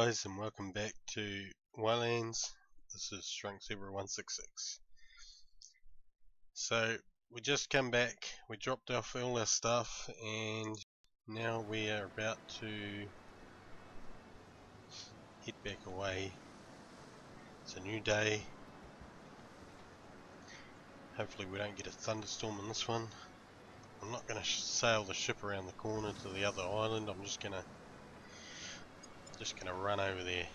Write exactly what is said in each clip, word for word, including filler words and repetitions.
guys, and welcome back to Wildlands. This is Shrunk Zebra one six six. So we just come back, we dropped off all our stuff, and now we are about to head back away. It's a new day. Hopefully we don't get a thunderstorm in this one. I'm not going to sail the ship around the corner to the other island. I'm just going to just going to run over there.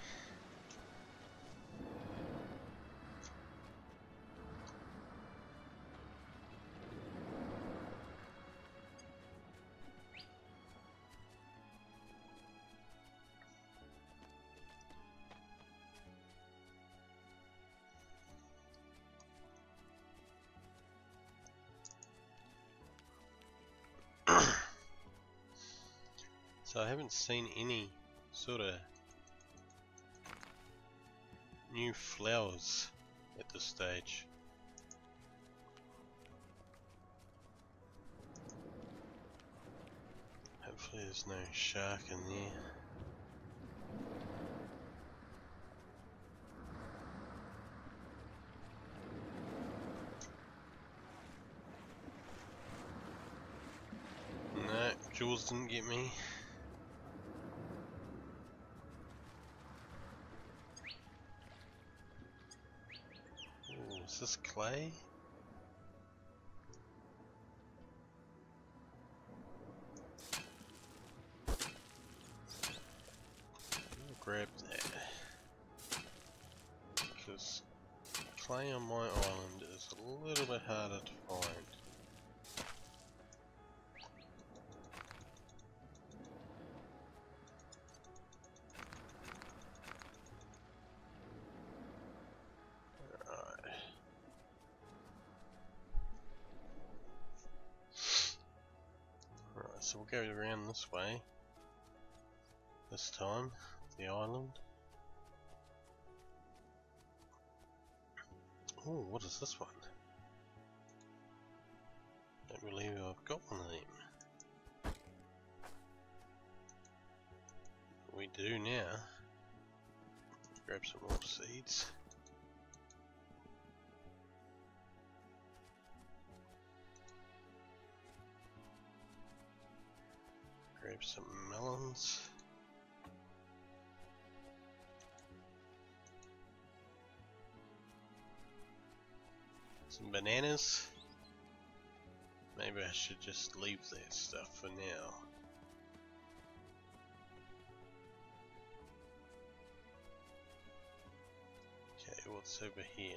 So I haven't seen any sort of new flowers at this stage. Hopefully there's no shark in there. No, Jaws didn't get me. Is this clay? I'll grab that, because clay on my island is a little bit harder to find. So we'll go around this way this time, the island. Oh, what is this one? Don't believe I've got one of them. We do now. Grab some more seeds. Grab some melons. Some bananas. Maybe I should just leave that stuff for now. Okay, what's over here?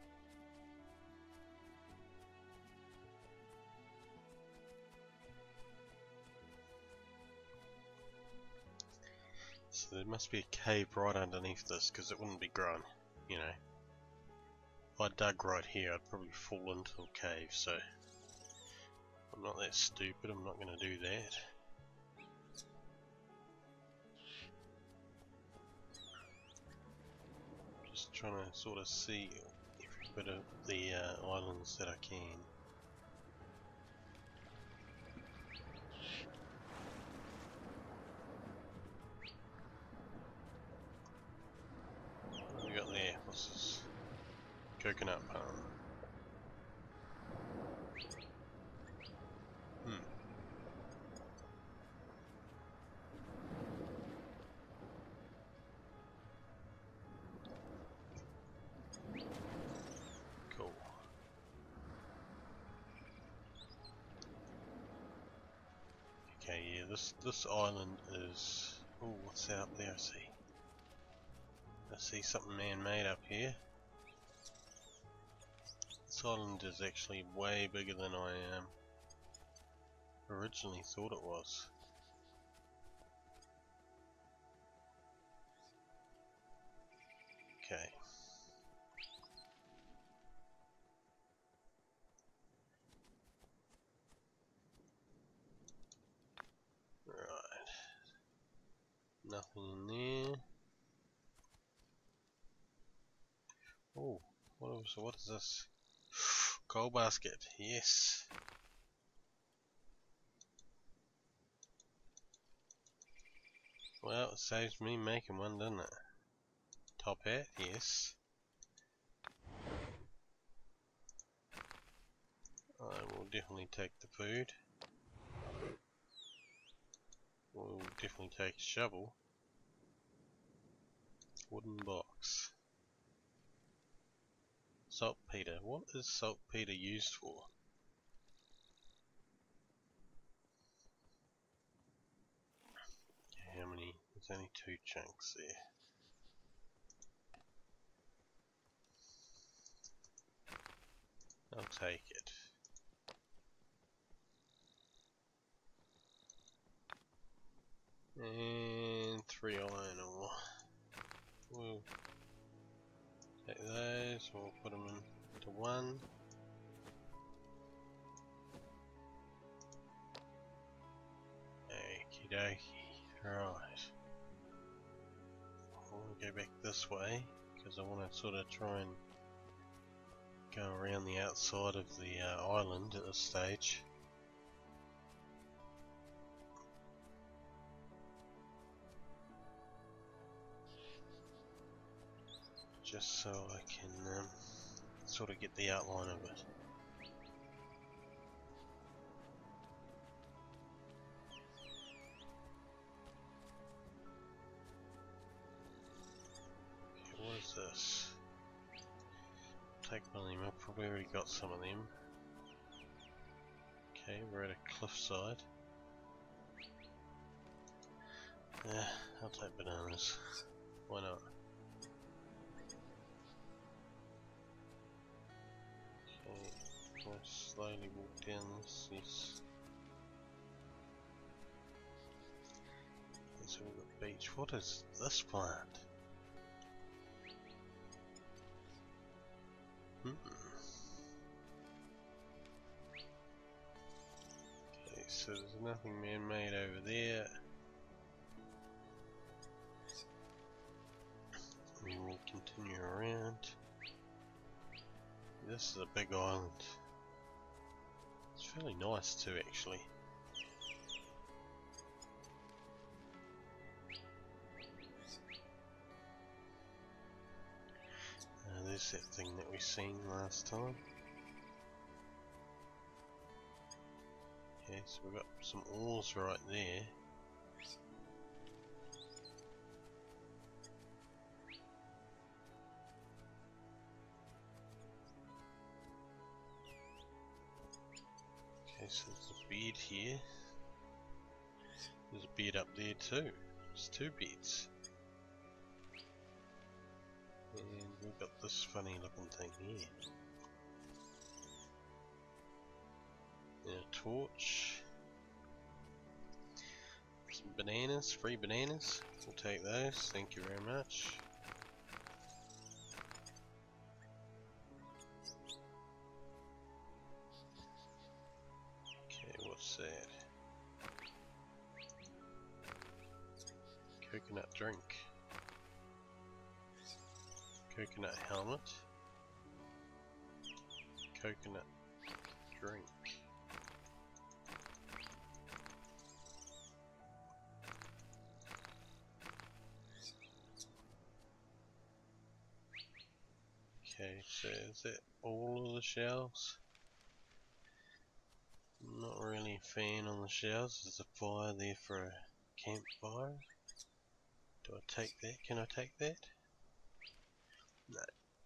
So there must be a cave right underneath this, because it wouldn't be grown, you know. If I dug right here, I'd probably fall into a cave, so I'm not that stupid, I'm not going to do that. Just trying to sort of see every bit of the uh, islands that I can. Coconut palm. Hmm. Cool. Okay, yeah, this this island is. Oh, what's out there? I see. I see something man-made up here. This island is actually way bigger than I um, originally thought it was. Okay. Right. Nothing in there. Oh, what is, what is this? Coal basket, yes. Well, it saves me making one, doesn't it? Top hat, yes. I will definitely take the food. We'll definitely take a shovel. Wooden box. Saltpeter. What is saltpeter used for? Okay, how many? There's only two chunks there. I'll take it. And three iron ore. We'll take those, we'll put them into one. Okie dokie, right. I'll go back this way, because I want to sort of try and go around the outside of the uh, island at this stage. Just so I can um, sort of get the outline of it. Okay, what is this? Take one of them, I've probably already got some of them. Okay, we're at a cliffside. Yeah, I'll take bananas. Why not? Okay, I'll slowly walk down this, yes. Okay, so we've got beach. What is this plant? Hmm. Okay, so there's nothing man-made over there. We will continue around. This is a big island. It's fairly nice too, actually. Uh, there's that thing that we seen last time. Okay, so we've got some ores right there. Okay, so there's a bed here. There's a bed up there too. There's two beds. And we've got this funny looking thing here. And a torch. Some bananas, free bananas. We'll take those, thank you very much. Okay, what's that? Coconut drink. Coconut helmet. Coconut drink. Okay, so is that all of the shells? I'm not really a fan on the shells. There's a fire there for a campfire. Do I take that? Can I take that? No.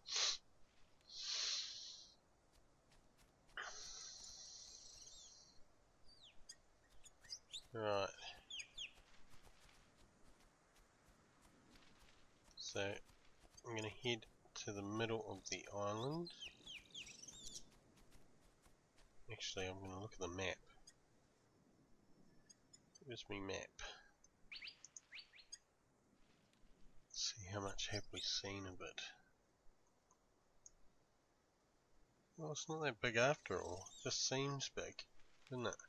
Right. So I'm going to head to the middle of the island. Actually, I'm going to look at the map. Where's my map? Let's see how much have we seen of it. Well, it's not that big after all. It just seems big, doesn't it?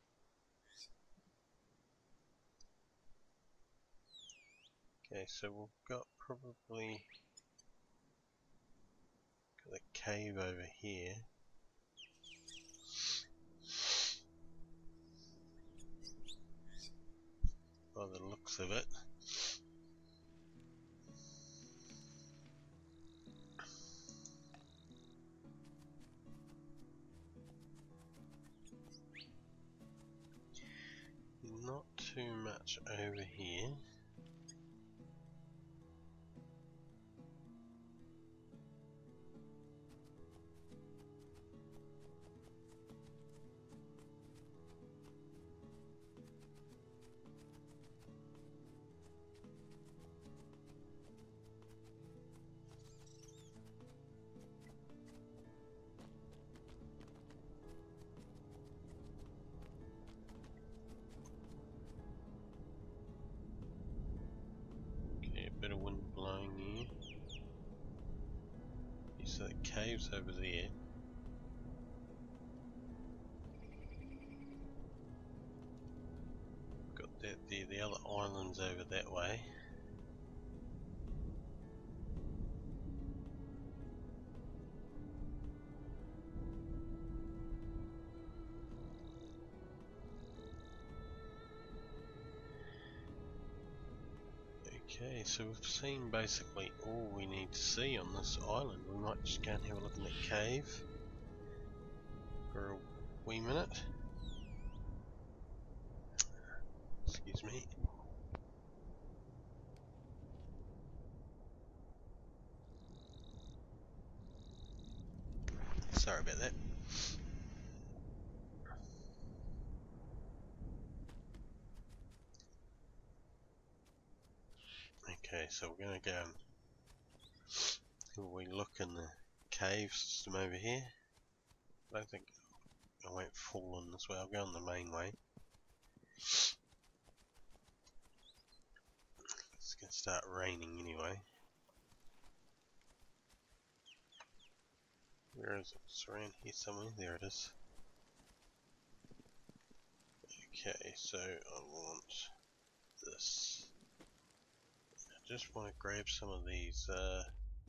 Okay, so we've got probably got a cave over here. By the looks of it, too much over here. Bit of wind blowing here. So the caves over there. Got that there, the other islands over that way. Okay, so we've seen basically all we need to see on this island. We might just go and have a look in that cave for a wee minute. Excuse me. Sorry about that. Okay, so we're going to go and we look in the cave system over here. I don't think I won't fall in this way. I'll go on the main way. It's going to start raining anyway. Where is it? It's around here somewhere. There it is. Okay, so I want this. I just want to grab some of these. Uh,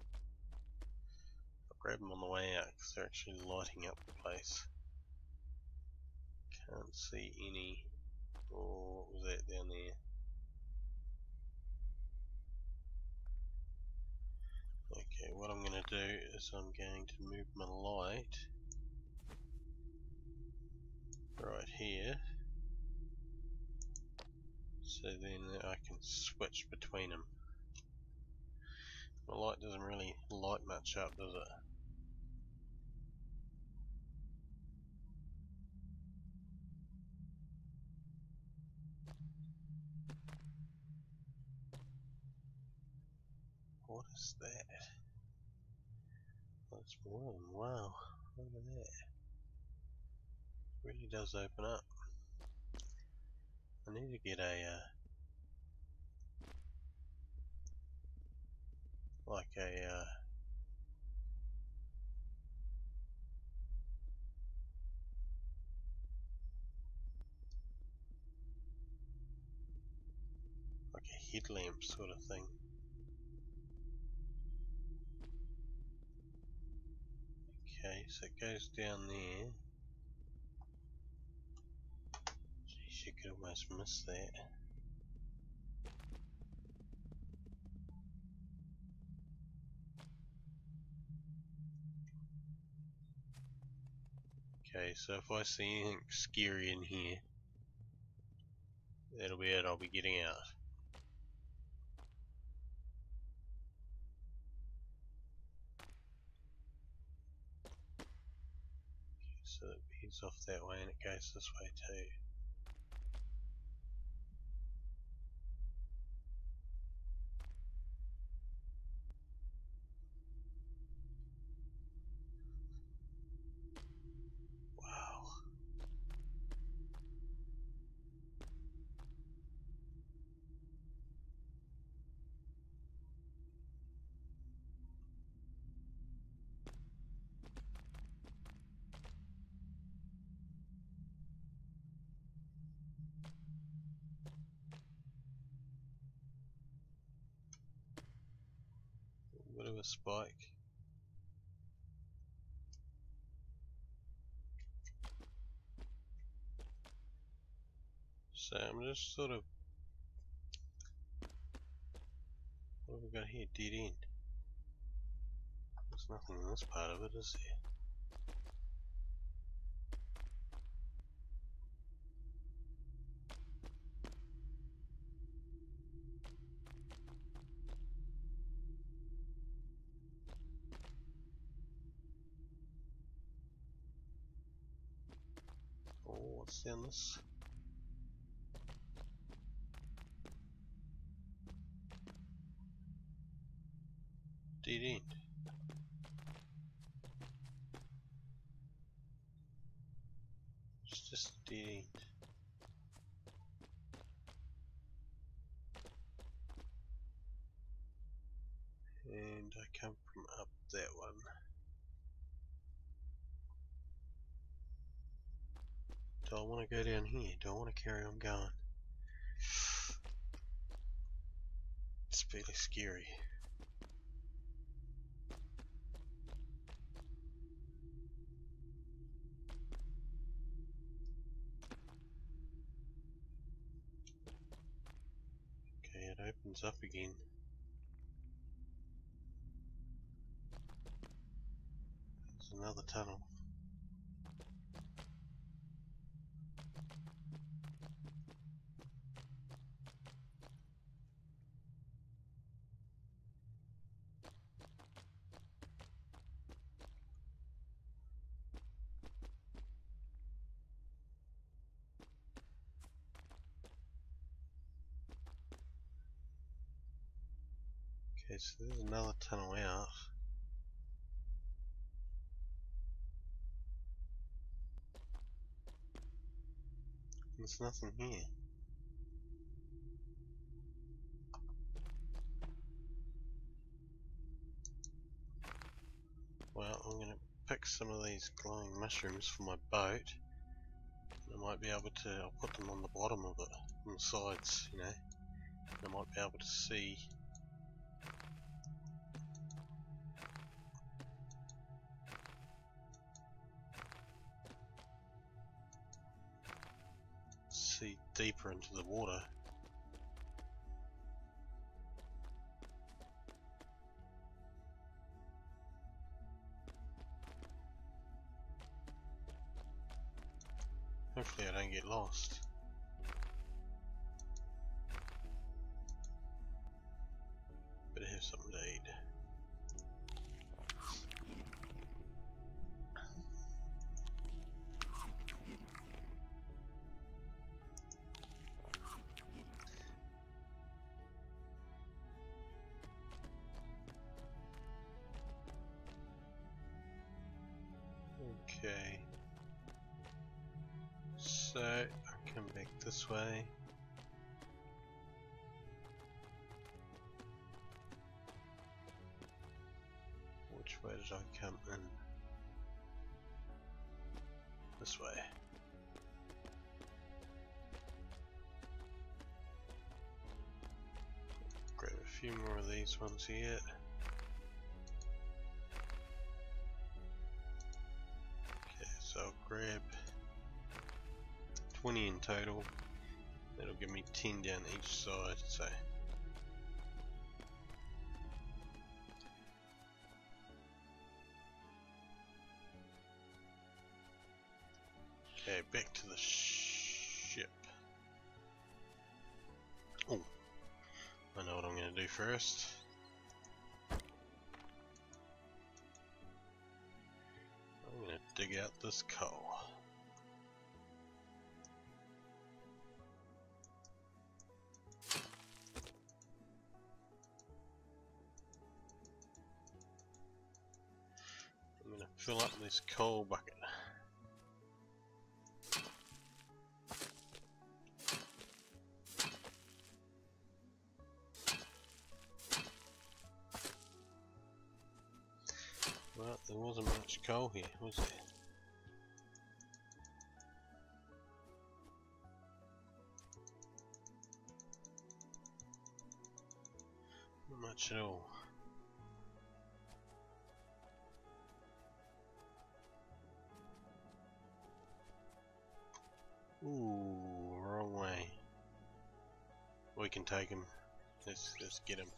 I'll grab them on the way out because they're actually lighting up the place. Can't see any. Oh, what was that down there? Okay, what I'm going to do is I'm going to move my light right here, so then I can switch between them. My light doesn't really light much up, does it? What is that? That's warm. Wow, look at that. It really does open up. I need to get a uh, like a uh, like a headlamp sort of thing. Okay, so it goes down there. Jeez, you could almost miss that. Okay, so if I see anything scary in here, that'll be it, I'll be getting out. So it heads off that way and it goes this way too. Wow. A bit of a spike. So I'm just sort of, what have we got here? Dead end. There's nothing in this part of it, is there? pass down this. Dead end. It's just a dead end. And I come from up that one. Do I want to go down here? Do I want to carry on going? It's fairly scary. Okay, it opens up again. There's another tunnel. Okay, so there's another tunnel out. There's nothing here. Well, I'm going to pick some of these glowing mushrooms for my boat. I might be able to, I'll put them on the bottom of it, on the sides, you know. And I might be able to see see deeper into the water. Hopefully I don't get lost. Better have something to eat. Okay. So, I come back this way. Which way did I come in? This way. Grab a few more of these ones here. Okay, so I'll grab twenty in total. That'll give me ten down each side, so okay, back to the ship. Oh, I know what I'm going to do first. I'm going to dig out this coal. I'm going to fill up this coal bucket. Well, there wasn't much coal here, was there? Not much at all. Ooh, wrong way. We can take him. Let's let's get him.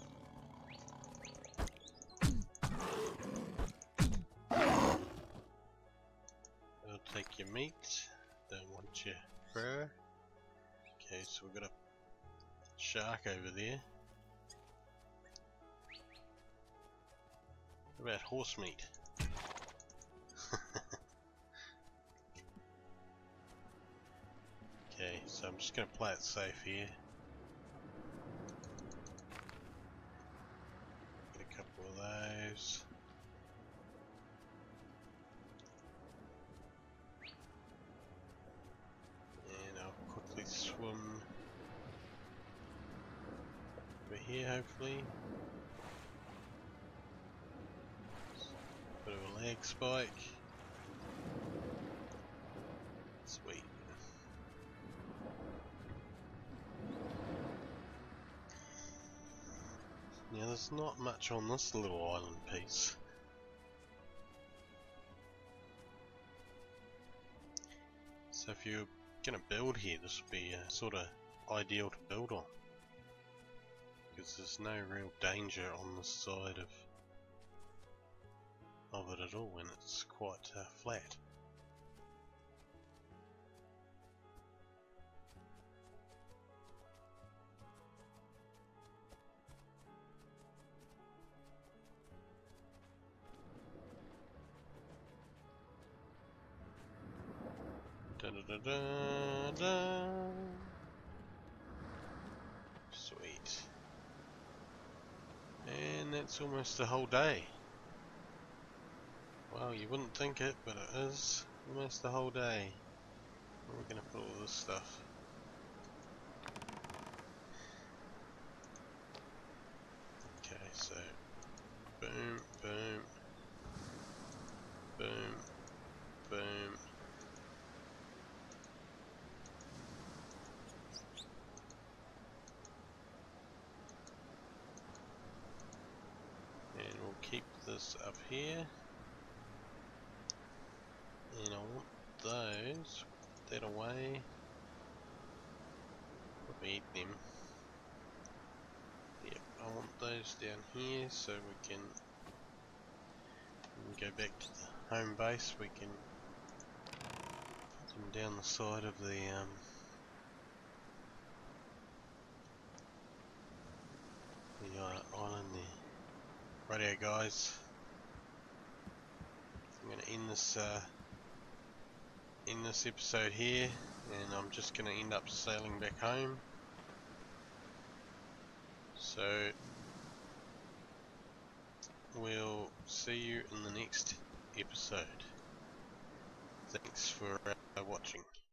I'll take your meat. Don't want your fur. Okay, so we've got a shark over there. What about horse meat? So I'm just going to play it safe here. Get a couple of those. And I'll quickly swim over here hopefully. Bit of a lag spike. Sweet. Now there's not much on this little island piece. So if you're going to build here, this would be uh, sort of ideal to build on. Because there's no real danger on this side of of it at all, and it's quite uh, flat. Da da da da da. Sweet. And that's almost the whole day. Well, you wouldn't think it, but it is almost the whole day. Where are we going to put all this stuff? Okay, so boom, boom, boom, boom. And we'll keep this up here. And I want those, put that away, probably eat them. Yep, I want those down here so we can, when we go back to the home base, we can put them down the side of the um, the uh, island there. Rightio guys, I'm going to end this uh, in this episode here, and I'm just going to end up sailing back home. So we'll see you in the next episode. Thanks for uh, watching.